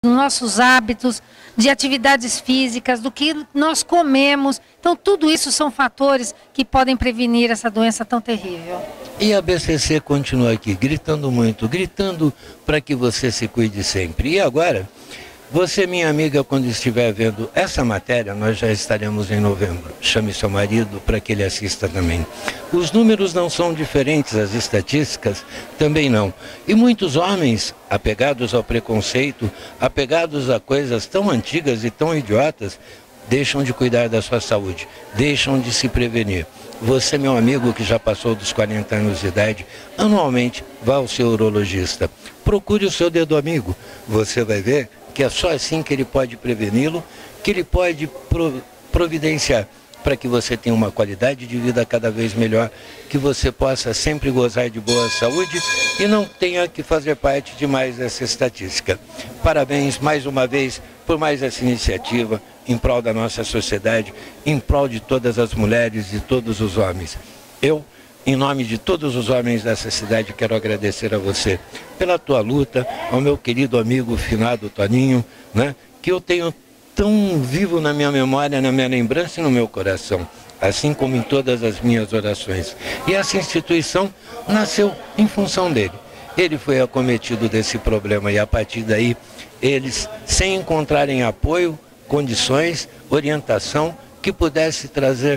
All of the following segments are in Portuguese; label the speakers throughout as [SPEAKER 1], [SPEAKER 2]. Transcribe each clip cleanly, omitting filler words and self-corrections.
[SPEAKER 1] nossos hábitos, de atividades físicas, do que nós comemos. Então, tudo isso são fatores que podem prevenir essa doença tão terrível.
[SPEAKER 2] E a BCC continua aqui, gritando muito, gritando para que você se cuide sempre. E agora, você, minha amiga, quando estiver vendo essa matéria, nós já estaremos em novembro. Chame seu marido para que ele assista também. Os números não são diferentes, as estatísticas também não. E muitos homens, apegados ao preconceito, apegados a coisas tão antigas e tão idiotas, deixam de cuidar da sua saúde, deixam de se prevenir. Você, meu amigo, que já passou dos 40 anos de idade, anualmente vá ao seu urologista. Procure o seu dedo amigo. Você vai ver que é só assim que ele pode preveni-lo, que ele pode providenciar para que você tenha uma qualidade de vida cada vez melhor, que você possa sempre gozar de boa saúde e não tenha que fazer parte de mais essa estatística. Parabéns mais uma vez por mais essa iniciativa em prol da nossa sociedade, em prol de todas as mulheres e todos os homens. Eu, em nome de todos os homens dessa cidade, quero agradecer a você pela tua luta, ao meu querido amigo finado Toninho, né, que eu tenho tão vivo na minha memória, na minha lembrança e no meu coração, assim como em todas as minhas orações. E essa instituição nasceu em função dele. Ele foi acometido desse problema e a partir daí, eles, sem encontrarem apoio, condições, orientação, que pudesse trazer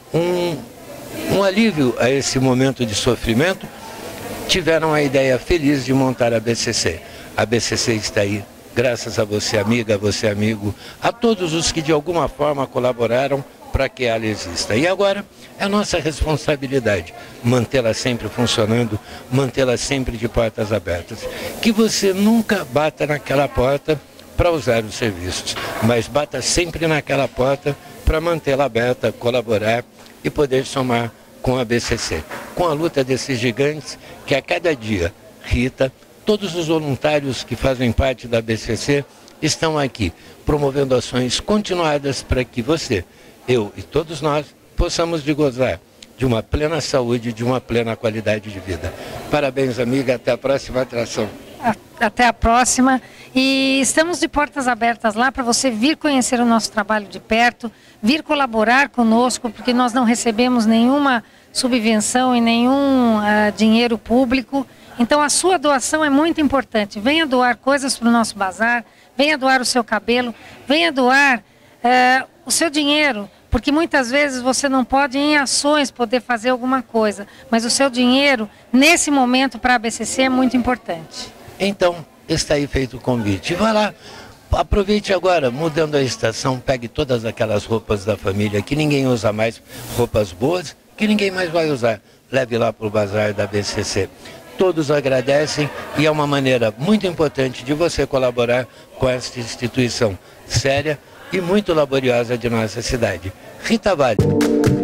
[SPEAKER 2] um alívio a esse momento de sofrimento, tiveram a ideia feliz de montar a BCC. A BCC está aí, graças a você, amiga, a você, amigo, a todos os que de alguma forma colaboraram para que ela exista. E agora é nossa responsabilidade mantê-la sempre funcionando, mantê-la sempre de portas abertas. Que você nunca bata naquela porta para usar os serviços, mas bata sempre naquela porta para mantê-la aberta, colaborar e poder somar com a BCC. Com a luta desses gigantes que a cada dia, Rita, todos os voluntários que fazem parte da BCC estão aqui, promovendo ações continuadas para que você, eu e todos nós possamos gozar de uma plena saúde, de uma plena qualidade de vida. Parabéns, amiga, até a próxima atração.
[SPEAKER 1] Até a próxima. E estamos de portas abertas lá para você vir conhecer o nosso trabalho de perto, vir colaborar conosco, porque nós não recebemos nenhuma subvenção e nenhum dinheiro público. Então a sua doação é muito importante. Venha doar coisas para o nosso bazar, venha doar o seu cabelo, venha doar o seu dinheiro, porque muitas vezes você não pode em ações poder fazer alguma coisa, mas o seu dinheiro nesse momento para a BCC é muito importante.
[SPEAKER 2] Então, está aí feito o convite. Vá lá, aproveite agora, mudando a estação, pegue todas aquelas roupas da família que ninguém usa mais, roupas boas, que ninguém mais vai usar. Leve lá para o bazar da BCC. Todos agradecem e é uma maneira muito importante de você colaborar com esta instituição séria e muito laboriosa de nossa cidade. Rita Vale.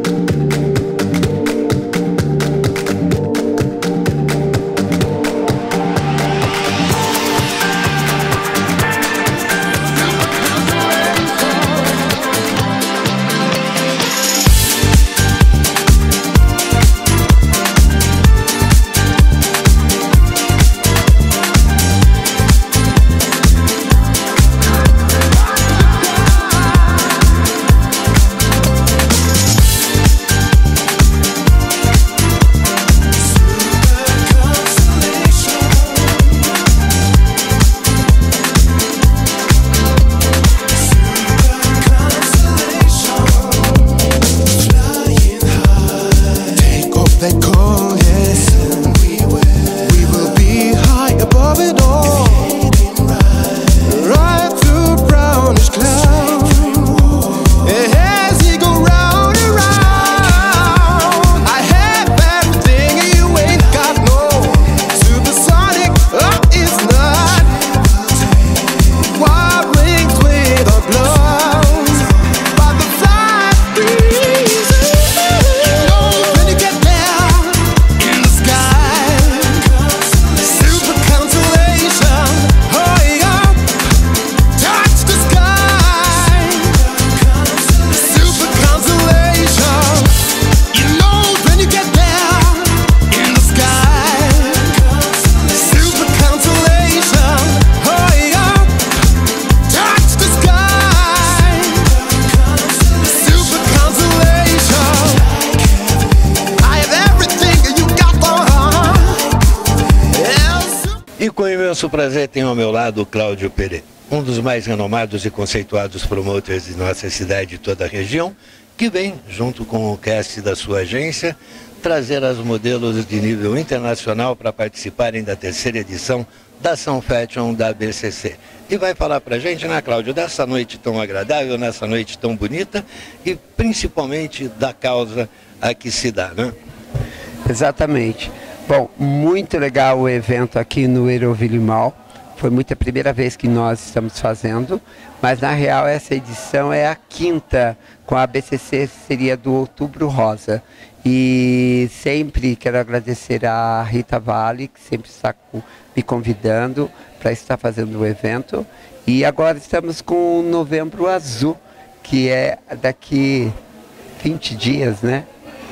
[SPEAKER 2] imenso prazer tenho ao meu lado o Cláudio Pereira, um dos mais renomados e conceituados promoters de nossa cidade e toda a região, que vem, junto com o cast da sua agência, trazer as modelos de nível internacional para participarem da terceira edição da Ação Fashion da BCC. E vai falar para a gente, né, Cláudio, dessa noite tão agradável, nessa noite tão bonita e principalmente da causa a que se dá, né?
[SPEAKER 3] Exatamente. Bom, muito legal o evento aqui no Aeroville Mall. Foi a primeira vez que nós estamos fazendo, mas na real essa edição é a quinta, com a BCC seria do Outubro Rosa. E sempre quero agradecer a Rita Vale, que sempre está me convidando para estar fazendo o evento. E agora estamos com o Novembro Azul, que é daqui 20 dias, né?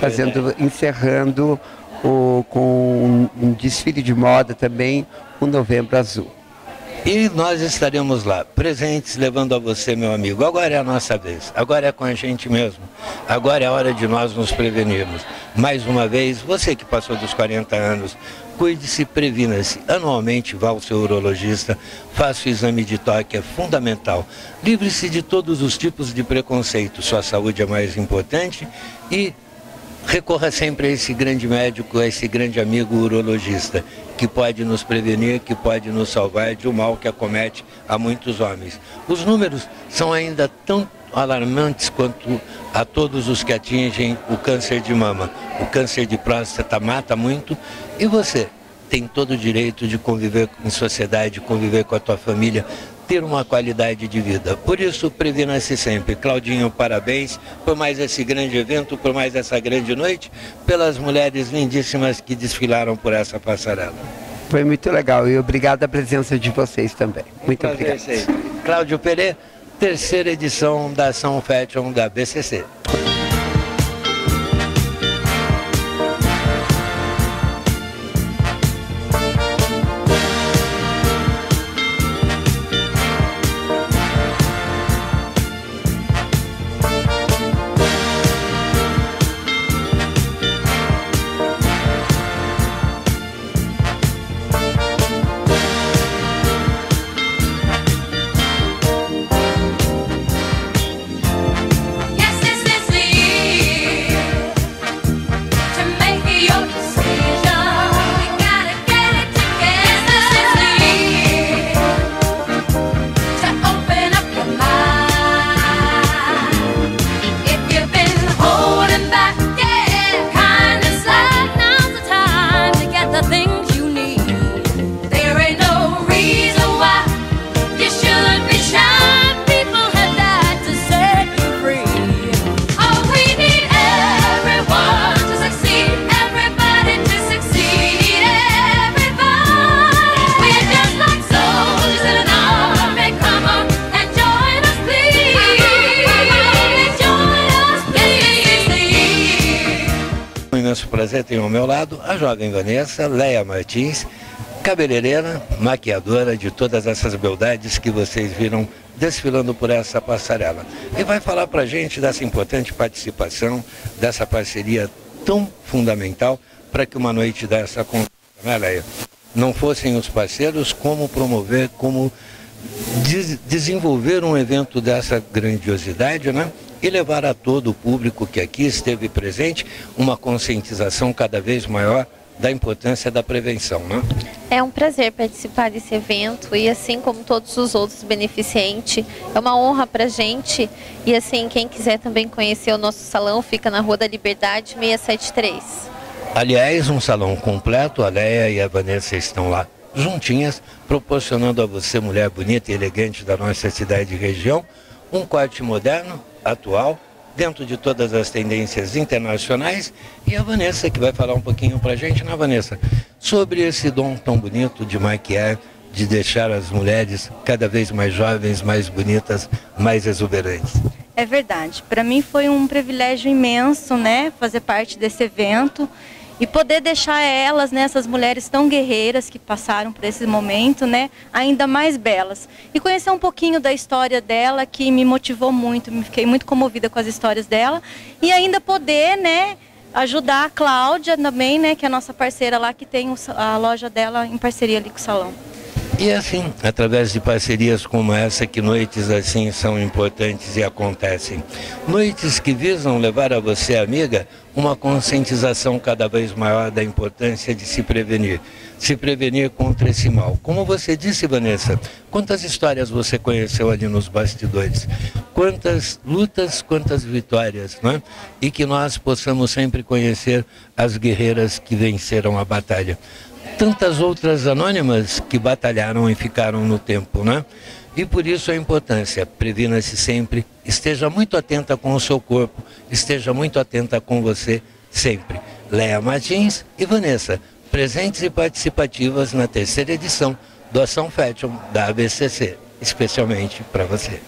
[SPEAKER 3] Encerrando com um desfile de moda também, o Novembro Azul.
[SPEAKER 2] E nós estaremos lá, presentes, levando a você, meu amigo. Agora é a nossa vez, agora é com a gente mesmo. Agora é a hora de nós nos prevenirmos. Mais uma vez, você que passou dos 40 anos, cuide-se, previna-se. Anualmente vá ao seu urologista, faça o exame de toque, é fundamental. Livre-se de todos os tipos de preconceito, sua saúde é mais importante e recorra sempre a esse grande médico, a esse grande amigo urologista, que pode nos prevenir, que pode nos salvar de um mal que acomete a muitos homens. Os números são ainda tão alarmantes quanto a todos os que atingem o câncer de mama. O câncer de próstata mata muito e você tem todo o direito de conviver em sociedade, conviver com a tua família, ter uma qualidade de vida. Por isso, previna-se sempre. Claudinho, parabéns por mais esse grande evento, por mais essa grande noite, pelas mulheres lindíssimas que desfilaram por essa passarela.
[SPEAKER 3] Foi muito legal e obrigado a presença de vocês também. Muito obrigado.
[SPEAKER 2] Cláudio Pereira, terceira edição da Ação Fashion da BCC. Imenso prazer tenho ao meu lado a jovem Vanessa Leia Martins, cabeleireira, maquiadora de todas essas beldades que vocês viram desfilando por essa passarela. E vai falar pra gente dessa importante participação, dessa parceria tão fundamental para que uma noite dessa aconteça, né, Leia? Não fossem os parceiros, como promover, como desenvolver um evento dessa grandiosidade, né? E levar a todo o público que aqui esteve presente uma conscientização cada vez maior da importância da prevenção, né?
[SPEAKER 4] É um prazer participar desse evento e assim como todos os outros beneficentes, é uma honra pra gente. E assim, quem quiser também conhecer o nosso salão, fica na Rua da Liberdade 673.
[SPEAKER 2] Aliás, um salão completo, a Leia e a Vanessa estão lá juntinhas, proporcionando a você, mulher bonita e elegante da nossa cidade e região, um corte moderno, atual, dentro de todas as tendências internacionais. E a Vanessa que vai falar um pouquinho pra gente, né, Vanessa? Sobre esse dom tão bonito de maquiar, de deixar as mulheres cada vez mais jovens, mais bonitas, mais exuberantes.
[SPEAKER 5] É verdade. Para mim foi um privilégio imenso, né, fazer parte desse evento e poder deixar elas, né, essas mulheres tão guerreiras que passaram por esse momento, né, ainda mais belas. E conhecer um pouquinho da história dela, que me motivou muito, me fiquei muito comovida com as histórias dela. E ainda poder, né, ajudar a Cláudia também, né, que é a nossa parceira lá, que tem a loja dela em parceria ali com o salão.
[SPEAKER 2] E assim, através de parcerias como essa, que noites assim são importantes e acontecem. Noites que visam levar a você, amiga, uma conscientização cada vez maior da importância de se prevenir contra esse mal. Como você disse, Vanessa, quantas histórias você conheceu ali nos bastidores? Quantas lutas, quantas vitórias, não é? E que nós possamos sempre conhecer as guerreiras que venceram a batalha. Tantas outras anônimas que batalharam e ficaram no tempo, né? E por isso a importância, previna-se sempre, esteja muito atenta com o seu corpo, esteja muito atenta com você sempre. Léa Martins e Vanessa, presentes e participativas na 3ª edição do Ação Fashion da ABCC, especialmente para você.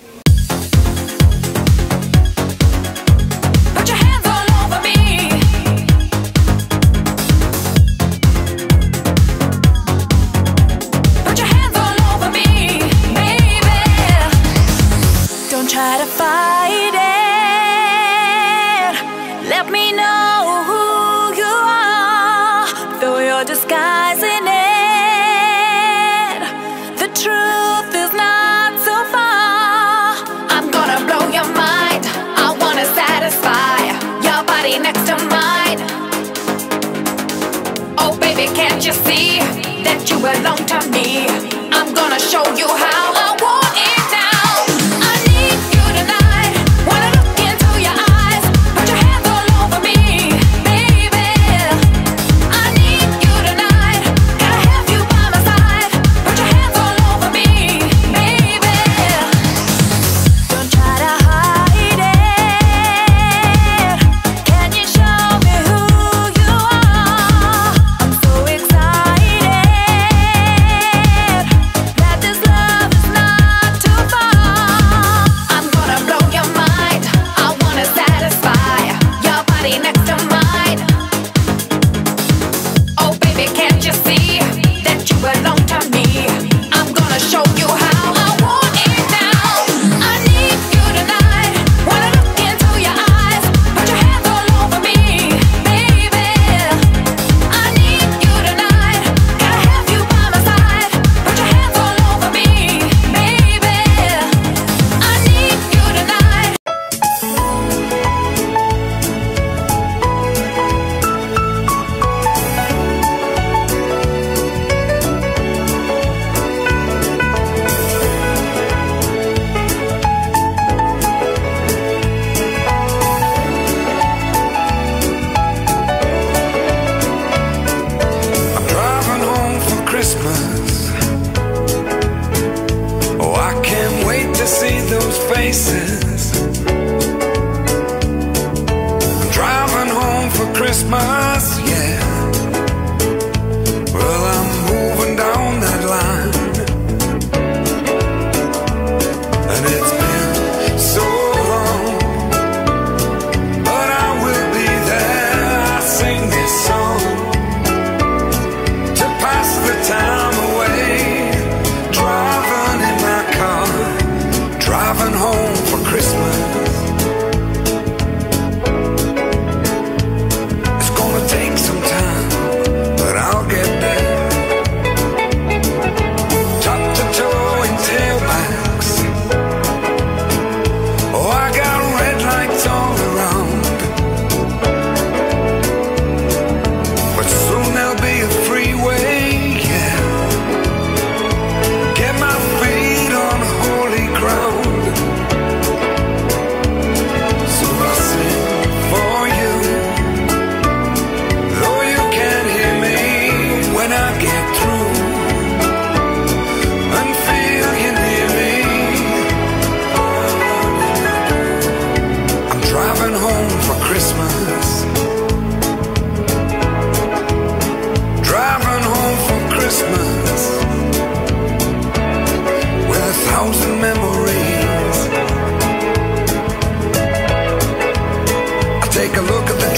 [SPEAKER 6] Try to fight it. Let me know who you are, though you're disguising it. The truth is not so far. I'm gonna blow your mind. I wanna satisfy your body next to mine. Oh baby, can't you see that you belong to me? I'm gonna show you how I want it now.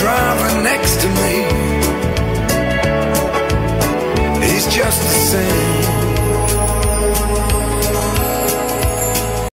[SPEAKER 7] just the same.